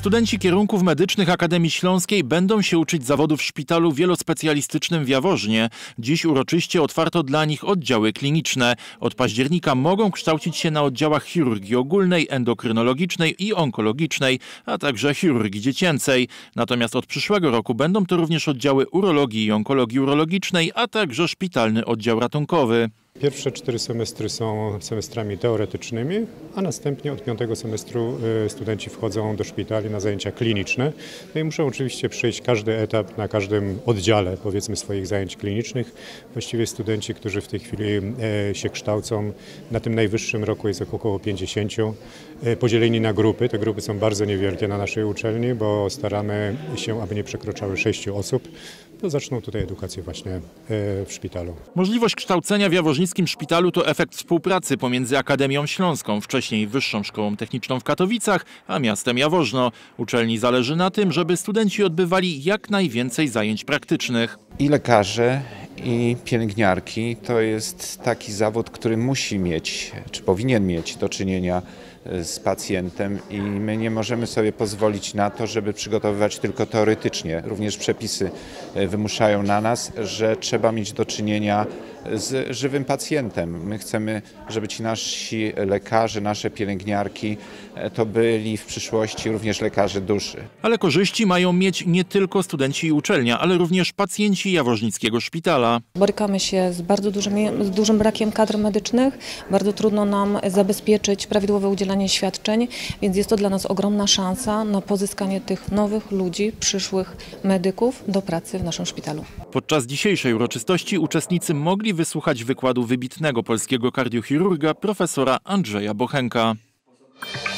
Studenci kierunków medycznych Akademii Śląskiej będą się uczyć zawodu w szpitalu wielospecjalistycznym w Jaworznie. Dziś uroczyście otwarto dla nich oddziały kliniczne. Od października mogą kształcić się na oddziałach chirurgii ogólnej, endokrynologicznej i onkologicznej, a także chirurgii dziecięcej. Natomiast od przyszłego roku będą to również oddziały urologii i onkologii urologicznej, a także szpitalny oddział ratunkowy. Pierwsze 4 semestry są semestrami teoretycznymi, a następnie od 5. semestru studenci wchodzą do szpitali na zajęcia kliniczne. No i muszą oczywiście przejść każdy etap na każdym oddziale, powiedzmy, swoich zajęć klinicznych. Właściwie studenci, którzy w tej chwili się kształcą, na tym najwyższym roku jest około 50, podzieleni na grupy. Te grupy są bardzo niewielkie na naszej uczelni, bo staramy się, aby nie przekraczały 6 osób. To zaczną tutaj edukację właśnie w szpitalu. Możliwość kształcenia w jaworznickim szpitalu to efekt współpracy pomiędzy Akademią Śląską, wcześniej Wyższą Szkołą Techniczną w Katowicach, a miastem Jaworzno. Uczelni zależy na tym, żeby studenci odbywali jak najwięcej zajęć praktycznych. I lekarze, i pielęgniarki to jest taki zawód, który musi mieć, czy powinien mieć do czynienia z pacjentem i my nie możemy sobie pozwolić na to, żeby przygotowywać tylko teoretycznie. Również przepisy wymuszają na nas, że trzeba mieć do czynienia z żywym pacjentem. My chcemy, żeby ci nasi lekarze, nasze pielęgniarki to byli w przyszłości również lekarze duszy. Ale korzyści mają mieć nie tylko studenci i uczelnia, ale również pacjenci jaworznickiego szpitala. Borykamy się z bardzo dużym brakiem kadr medycznych. Bardzo trudno nam zabezpieczyć prawidłowe udzielanie świadczeń, więc jest to dla nas ogromna szansa na pozyskanie tych nowych ludzi, przyszłych medyków do pracy w naszym szpitalu. Podczas dzisiejszej uroczystości uczestnicy mogli wysłuchać wykładu wybitnego polskiego kardiochirurga profesora Andrzeja Bochenka.